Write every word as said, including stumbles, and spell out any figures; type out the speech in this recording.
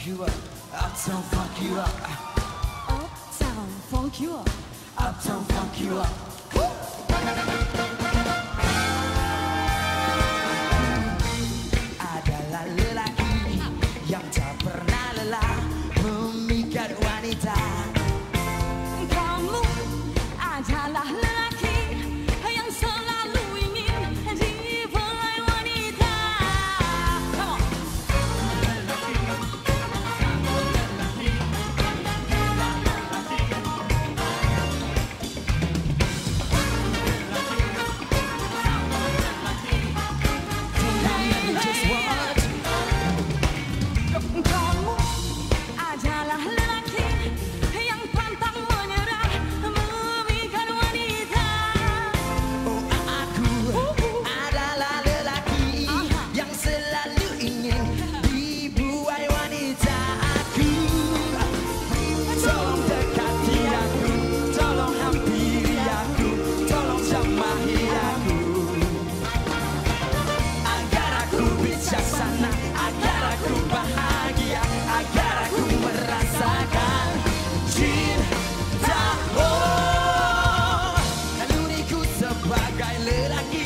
funk you up, uptown funk you up, Uptown funk you up. uptown funk you up. Adalah lelaki yang tak pernah lelah memikat wanita. Kamu adalah lelaki yang selalu ingin dibelai wanita. Come on. Just what? Kamu adalah lelaki yang pantang menyerah memikat wanita. Oh, aku adalah lelaki yang selalu ingin dibuai wanita. Aku tolong dekati aku, tolong hampiri aku, tolong jamahi aku, agar aku bijaksana, agar aku bahagia, agar aku merasakan cinta. Oh, dan diriku sebagai lelaki